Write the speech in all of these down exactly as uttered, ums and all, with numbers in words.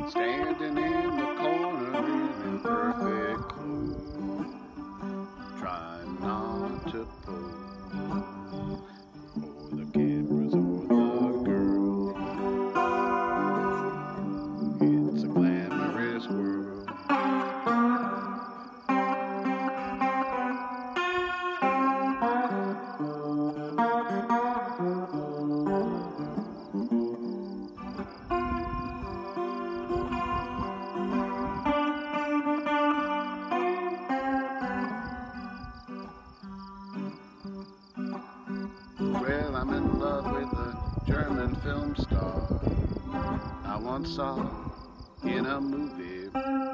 standing in the corner in perfect clothes, trying not to pose for the cameras or the girls. It's a glamorous world. Well, I'm in love with a German film star I once saw in a movie,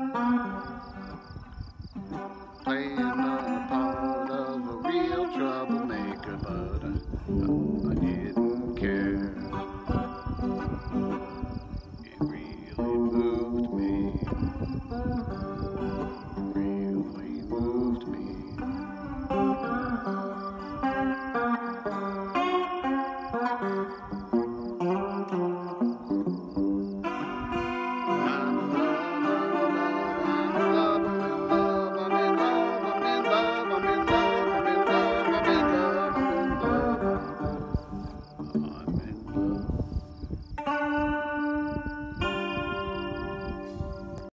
playing the part of a real troublemaker, but I, I didn't care. It really moved me, really moved me.